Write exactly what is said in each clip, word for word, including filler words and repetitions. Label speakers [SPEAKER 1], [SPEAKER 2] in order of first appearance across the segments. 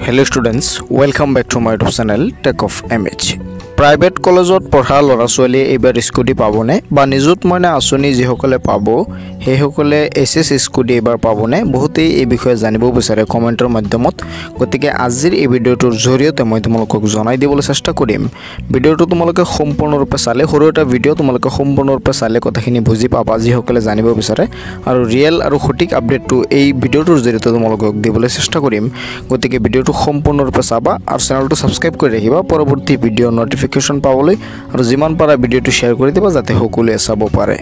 [SPEAKER 1] Hello students, welcome back to my YouTube channel Tech of M H. Private কলেজত পঢ়া লৰা ছোৱালী এবাৰ স্কুটি পাবনে বা নিজুত মইনা আসনি যি সকলে পাব সেই সকলে এসএস স্কুটি এবাৰ পাবনে বহুতে এই বিষয়ে জানিব বিচাৰে কমেন্টৰ মাধ্যমত গতিকে আজিৰ এই ভিডিওটোৰ জৰিয়তে মই তোমালোকক জনাই দিবলৈ চেষ্টা কৰিম ভিডিওটো তোমালোকে সম্পূৰ্ণৰূপে চালে সৰু এটা ভিডিও তোমালোকে সম্পূৰ্ণৰূপে চালে কথাখিনি বুজি পাবা যি সকলে জানিব বিচাৰে আৰু ৰিয়েল আৰু সঠিক আপডেটটো এই ভিডিওটোৰ জৰিয়তে তোমালোকক দিবলৈ চেষ্টা কৰিম গতিকে ভিডিওটো সম্পূৰ্ণৰূপে চাবা আৰু চেনেলটো সাবস্ক্ৰাইব কৰি ৰাখিবা পৰৱৰ্তী ভিডিও নোটিফিকেশন পাবলৈ আৰু যিমান পাৰা ভিডিওটো শেয়াৰ কৰি দিবা যাতে সকলোৱে চাব পাৰে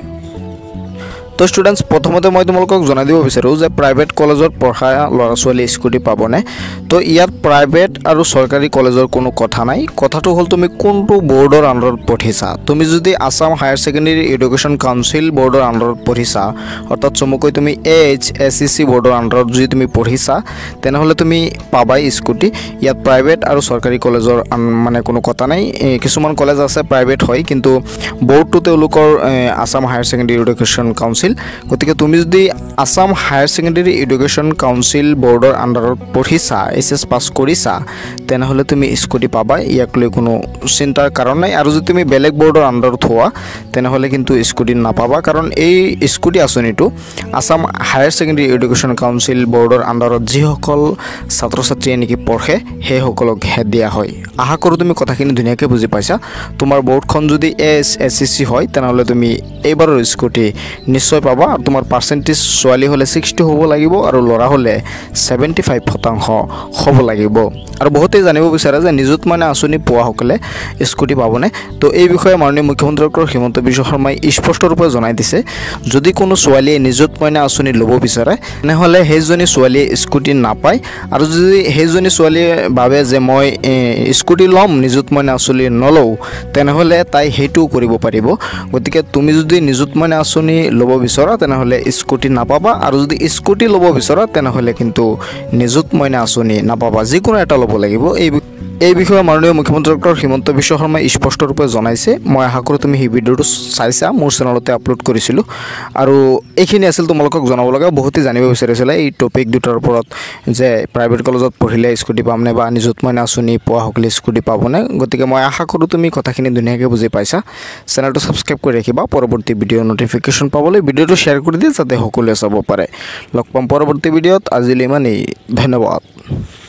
[SPEAKER 1] তো স্টুডেন্টস প্ৰথমতে মই তোমালোকক জনাই দিব বিচাৰো যে প্ৰাইভেট কলেজত পঢ়া লৰা ছোৱালী স্কুটি পাবনে তো ইয়াত প্ৰাইভেট আৰু সৰকাৰি কলেজৰ কোনো কথা নাই কথাটো হল তুমি কোনটো বোৰ্ডৰ আন্ডাৰত পঢ়িছা তুমি যদি Assam higher secondary education council বোৰ্ডৰ আন্ডাৰত পঢ়িছা অৰ্থাৎ চমুকৈ তুমি এইচ এসএসসি বোৰ্ডৰ আন্ডাৰত যদি তুমি পঢ়িছা তেনেহলে তুমি পাবাই স্কুটি ইয়াত প্ৰাইভেট আৰু সৰকাৰি কলেজৰ মানে কোনো কথা নাই কিছুমান কলেজ আছে প্ৰাইভেট হয় কিন্তু বোৰ্ডটো তেওঁলোকৰ Assam higher secondary education council গতিকে তুমি যদি Assam higher secondary education council বোৰ্ডৰ আন্ডাৰত পঢ়িছা এসএস পাস কৰিছা তেনেহলে তুমি স্কুটি পাবা ইয়াক লৈ কোনো চিন্তাৰ কাৰণ নাই আৰু যদি তুমি বেলেগ বোৰ্ডৰ আন্ডাৰত হোৱা তেনেহলে কিন্তু স্কুটি নাপাবা কাৰণ এই স্কুটি আসনিটো Assam higher secondary education council বোৰ্ডৰ আন্ডাৰত যি সকল ছাত্ৰ ছাত্ৰীয়ে নেকি পঢ়ে সেই সকলক হে দিয়া হয় আশা কৰো তুমি কথাখিনি ধুনিয়াকৈ বুজি পাইছা তোমাৰ বোৰ্ডখন যদি এস এসএসসি হয় তেনেহলে তুমি এইবাৰৰ স্কুটি নিশ্চয় পাবা তোমাৰ পাৰ্সেন্টেজ ছোৱালী হলে ষাঠি হ'ব লাগিব আৰু লৰা হলে পঁচল্লিছ শতাংশ হ'ব লাগিব আৰু বহুতে জানিব বিচাৰে যে নিজুত মইনা আসনি পোৱা সকলে স্কুটি পাবনে তো এই বিষয়ে মাননীয় মুখ্যমন্ত্ৰী ডক্টৰ হিমন্ত বিশ্ব শৰ্মাই স্পষ্ট ৰূপে জনাই দিছে যদি কোনো ছোৱালীয়ে নিজুত মইনা আসনি ল'ব বিচাৰে নহলে হেজনী ছোৱালীয়ে স্কুটি নাপায় আৰু যদি হেজনী ছোৱালীয়ে ভাবে যে মই স্কুটি লম নিজুত মইনা আসনি নলও তেনেহলে তাই হেতু কৰিব পাৰিব গতিকে তুমি যদি নিজুত মইনা আসনি ল'ব বিচৰা তেনেহলে স্কুটি নাপাবা আৰু যদি স্কুটি ল'ব বিচৰা তেনেহলে কিন্তু নিজুত মইনা আসনি নাপাবা যিকোনো এটা ল'ব লাগিব এই এই বিষয়ে মাননীয় মুখ্যমন্ত্ৰী ডক্টৰ হিমন্ত বিশ্ব শৰ্মাই স্পষ্ট ৰূপে জনাইছে মই আশা কৰো তুমি এই ভিডিওটো চাইছা মোৰ চেনেলতে আপলোড কৰিছিলো আৰু এইখিনি আছিল তোমালোকক জনাব লগা বহুতে জানিব বিচাৰিছিল এই টপিক দুটাৰ ওপৰত যে প্ৰাইভেট কলেজত পঢ়িলে স্কুটি পামনে বা নিজুত মইনা আসনি পোৱা সকলে স্কুটি পাবনে গতিকে মই আশা কৰো তুমি কথাখিনি ধুনিয়াকৈ বুজি পাইছা চেনেলটো সাবস্ক্ৰাইব কৰি ৰাখিবা পৰৱৰ্তী ভিডিও নোটিফিকেশন পাবলৈ ভিডিওটো শেয়াৰ কৰি দিয়া যাতে সকলোৱে চাব পাৰে লগ পাম পৰৱৰ্তী ভিডিওত আজিলৈ ইমানেই ধন্যবাদ